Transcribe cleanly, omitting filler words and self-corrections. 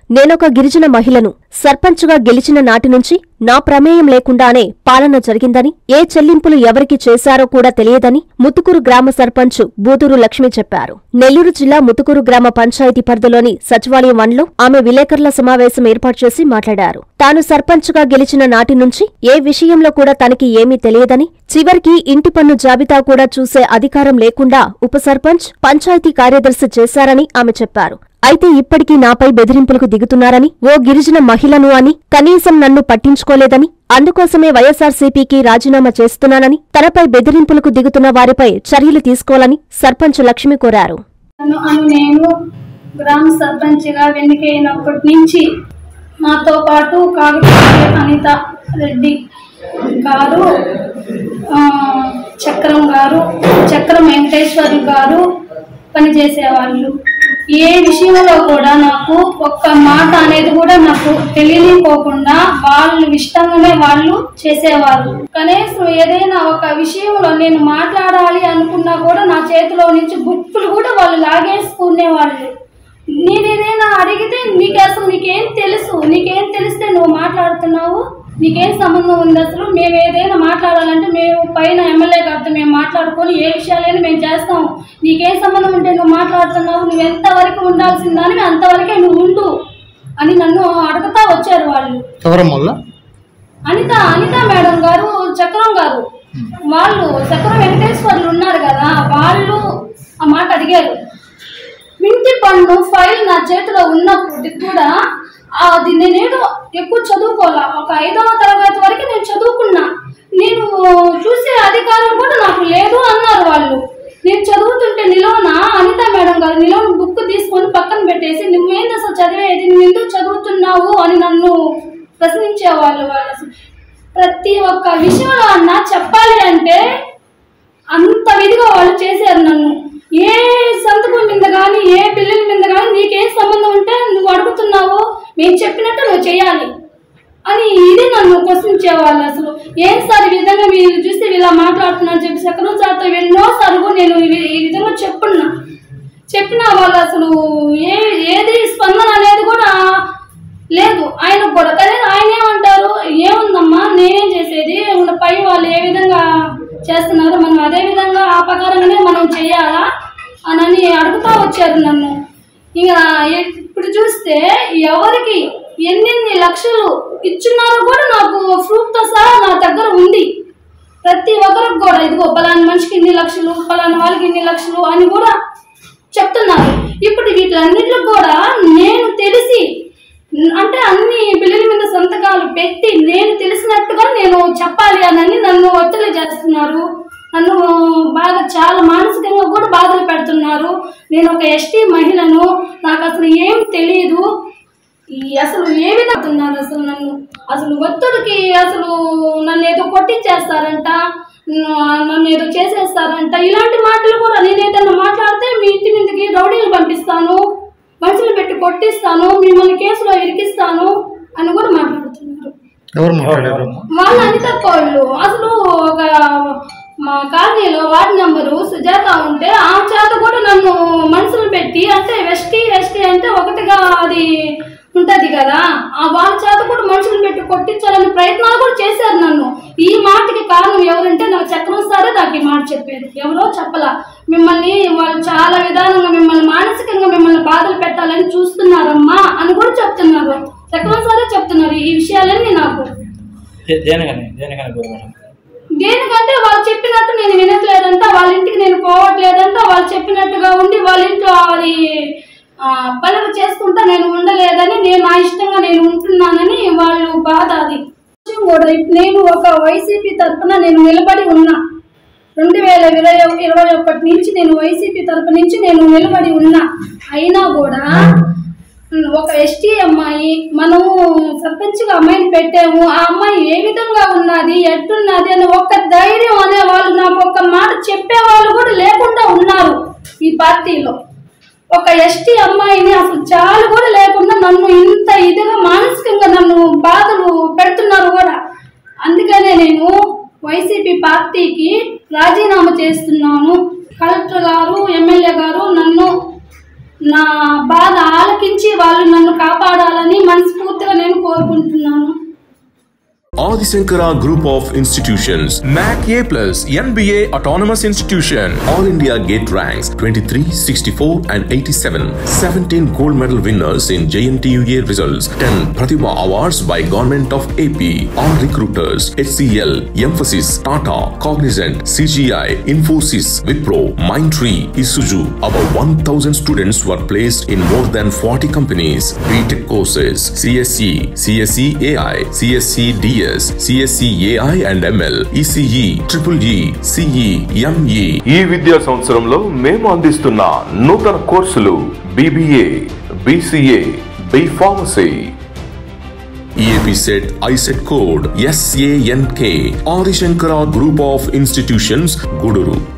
నేనొక గిరిజన మహిళను. సర్పంచుగా గెలిచిన నాటి నుంచి నా ప్రమేయం లేకుండానే పాలన జరిగిందని, ఏ చెల్లింపులు ఎవరికి చేశారో కూడా తెలియదని ముతుకూరు గ్రామ సర్పంచ్ బూతూరు లక్ష్మి చెప్పారు. నెల్లూరు జిల్లా ముతుకూరు గ్రామ పంచాయతీ పరిధిలోని సచివాలయం 1లో ఆమె విలేకరుల సమావేశం ఏర్పాటు చేసి మాట్లాడారు. తాను సర్పంచ్గా గెలిచిన నాటి నుంచి ఏ విషయంలో కూడా తనకి ఏమీ తెలియదని, చివరికి ఇంటి పన్ను జాబితా కూడా చూసే అధికారం లేకుండా ఉప సర్పంచ్, పంచాయతీ కార్యదర్శి చేశారని ఆమె చెప్పారు. అయితే ఇప్పటికీ నాపై బెదిరింపులకు దిగుతున్నారని, ఓ గిరిజన మహిళను అని కనీసం నన్ను పట్టించుకోలేదని, అందుకోసమే వైఎస్ఆర్సీపీకి రాజీనామా చేస్తున్నానని, తనపై బెదిరింపులకు దిగుతున్న వారిపై చర్యలు తీసుకోవాలని సర్పంచ్ లక్ష్మి కోరారు. నేను గ్రామ సర్పంచ్గా ఎన్నికైనప్పటి నుంచి నాతో పాటు కాగితాల అనిత రెడ్డి గారు, చక్రం గారు, చక్రం వెంకటేశ్వరి గారు పనిచేసేవాళ్ళు. ఏ విషయంలో కూడా నాకు ఒక్క మాట అనేది కూడా నాకు తెలియకపోకుండా వాళ్ళు ఇష్టంగానే వాళ్ళు చేసేవారు. కనీసం ఏదైనా ఒక విషయంలో నేను మాట్లాడాలి అనుకున్నా కూడా నా చేతిలో నుంచి బుక్కులు కూడా వాళ్ళు లాగేసుకునేవాళ్ళు. నేనేదైనా అడిగితే నీకేం తెలుసు, నీకేం తెలిస్తే నువ్వు మాట్లాడుతున్నావు, నీకేం సంబంధం ఉంది, అసలు మేము ఏదైనా మాట్లాడాలంటే మేము పైన ఎమ్మెల్యే గారితో మేము మాట్లాడుకొని ఏ విషయాలైనా మేము చేస్తాం, నీకేం సంబంధం ఉంటే నువ్వు మాట్లాడుతున్నావు, నువ్వు ఎంతవరకు ఉండాల్సిందని అంతవరకే నువ్వు ఉండు అని నన్ను అడుగుతా వచ్చారు వాళ్ళు. అనిత మేడం గారు, చక్రం గారు, వాళ్ళు చక్రం వెంకటేశ్వర్లు ఉన్నారు కదా, వాళ్ళు ఆ మాట అడిగారు. ఇంటి పన్ను ఫైల్ నా చేతిలో ఉన్నప్పటికి కూడా అది నేనేదో ఎక్కువ చదువుకోవాలా, ఒక 5వ తరగతి వరకు నేను చదువుకున్నా, నేను చూసే అధికారం కూడా నాకు లేదు అన్నారు వాళ్ళు. నేను చదువుతుంటే నిలవన అనిత మేడం గారు నిలవన బుక్ తీసుకొని పక్కన పెట్టేసి నువ్వేంది అసలు చదివేది, నువ్వు ఎందుకు చదువుతున్నావు అని నన్ను ప్రశ్నించేవాళ్ళు. వాళ్ళు ప్రతి ఒక్క విషయంలో అన్నా చెప్పాలి అంటే అంత విధిగా వాళ్ళు చేశారు నన్ను. ఏ సంతకం మీద కానీ ఏ పిల్లల మీద కానీ నీకేం సంబంధం ఉంటే నువ్వు అడుగుతున్నావు, మేము చెప్పినట్టు నువ్వు చేయాలి అని ఇది నన్ను ప్రశ్నించేవాళ్ళు. అసలు ఏం సార్ ఈ విధంగా మీరు చూస్తే ఇలా మాట్లాడుతున్నారు చెప్పి సెకండ్ సార్తో ఎన్నోసార్లు నేను ఈ విధంగా చెప్పిన వాళ్ళు అసలు ఏది స్పందన అనేది కూడా లేదు ఆయనకు కూడా. కానీ ఆయన ఏమంటారు, ఏముందమ్మా నేనేం చేసేది, పై వాళ్ళు ఏ విధంగా చేస్తున్నారు మనం అదే విధంగా ఆ ప్రకారంగానే మనం చెయ్యాలా అని అడుగుతా వచ్చారు నన్ను. ఇంకా ఇప్పుడు చూస్తే ఎవరికి ఎన్ని లక్షలు ఇచ్చున్నారో కూడా నాకు ప్రూఫ్తో సహా నా దగ్గర ఉంది. ప్రతి ఒక్కరికి కూడా ఇదిగో పలానా మనిషికి ఇన్ని లక్షలు, పలానా వాళ్ళకి ఇన్ని లక్షలు అని కూడా చెప్తున్నారు. ఇప్పుడు వీటన్నిటికి కూడా నేను తెలిసి అంటే అన్ని బిల్లుల మీద సంతకాలు పెట్టి నేను తెలిసినట్టుగా నేను చెప్పాలి అని నన్ను ఒత్తిడి చేస్తున్నారు. నన్ను బాగా చాలా మానసికంగా కూడా బాధలు పెడుతున్నారు. నేను ఒక ఎస్టీ మహిళను, నాకు అసలు ఏం తెలియదు, అసలు ఏ విధంగా అసలు నన్ను అసలు ఒత్తిడికి అసలు నన్ను ఏదో కొట్టించేస్తారంట, నన్ను ఏదో చేసేస్తారంట, ఇలాంటి మాటలు కూడా నేను ఏదైనా మాట్లాడితే మీ ఇంటి మీదకి రౌడీలు పంపిస్తాను, మనుషులు పెట్టి కొట్టిస్తాను, మిమ్మల్ని కేసులో ఇరికిస్తాను అని కూడా మాట్లాడుతున్నారు. వాళ్ళు అనిత వాళ్ళు అసలు ఒక మా కాలనీలో వార్డు నెంబరు సుజాత ఉంటే ఆ చేత కూడా నన్ను మనుషులు పెట్టి, అంటే ఎస్టీ అంటే ఒకటిగా అది ఉంటది కదా, ఆ వాళ్ళ చేత కూడా మనుషులు పెట్టి కొట్టించాలని ప్రయత్నాలు కూడా చేశారు నన్ను. ఈ మాటకి కారణం ఎవరంటే నాకు చక్రం సారే నాకు ఈ మాట చెప్పేది, ఎవరో చెప్పలా. మిమ్మల్ని వాళ్ళు చాలా విధానంగా మిమ్మల్ని మానసికంగా మిమ్మల్ని బాధలు పెట్టాలని చూస్తున్నారమ్మా అని కూడా చెప్తున్నారు. చక్రం సారే చెప్తున్నారు ఈ విషయాలన్నీ నాకు. దేనికంటే వాళ్ళు చెప్పినట్టు నేను వినట్లేదంట, వాళ్ళ ఇంటికి నేను పోవట్లేదంట, వాళ్ళు చెప్పినట్టుగా ఉండి వాళ్ళ ఇంట్లో అది పనులు చేసుకుంటా నేను ఉండలేదని, నేను నా ఇష్టంగా నేను ఉంటున్నానని వాళ్ళు బాధ. అది కూడా నేను ఒక వైసీపీ తరఫున నేను నిలబడి ఉన్నా. 2021 నుంచి నేను వైసీపీ తరఫు నుంచి నేను నిలబడి ఉన్నా. అయినా కూడా ఒక ఎస్టీ అమ్మాయి మనము సర్పంచ్గా అమ్మాయిని పెట్టాము, ఆ అమ్మాయి ఏ విధంగా ఉన్నది ఎట్టున్నది అని ఒక్క ధైర్యం అనే వాళ్ళు నాకు ఒక్క మాట చెప్పేవాళ్ళు కూడా లేకుండా ఉన్నారు ఈ పార్టీలో. ఒక ఎస్టీ అమ్మాయిని అసలు చాలు కూడా లేకుండా నన్ను ఇంత ఇదిగా మానసికంగా నన్ను బాధలు పెడుతున్నారు కూడా. అందుకనే నేను వైసీపీ పార్టీకి రాజీనామా చేస్తున్నాను. కలెక్టర్ గారు, ఎమ్మెల్యే గారు నన్ను నా బాధ ఆలకించి వాళ్ళు నన్ను కాపాడాలని కోరుకుంటున్నాను. Adi Shankara Group of Institutions, MAC A+, NBA Autonomous Institution, All India Gate ranks 23, 64 and 87, 17 gold medal winners in JNTUA results, 10 Pratibha Awards by Government of AP, all recruiters, HCL, Emphasis, Tata, Cognizant, CGI, Infosys, Wipro, Mindtree, Isuzu. About 1,000 students were placed in more than 40 companies. BTech courses, CSE, CSE AI, CSE DS, CSE AI and ML, ECE, EEE, CE, ME. ఈ విద్యా సంవత్సరంలో మేము అందిస్తున్న నూతన కోర్సులు BBA, BCA, B Pharmacy. EAP set ISET code SANK. Adi Shankara Group of Institutions, Guduru.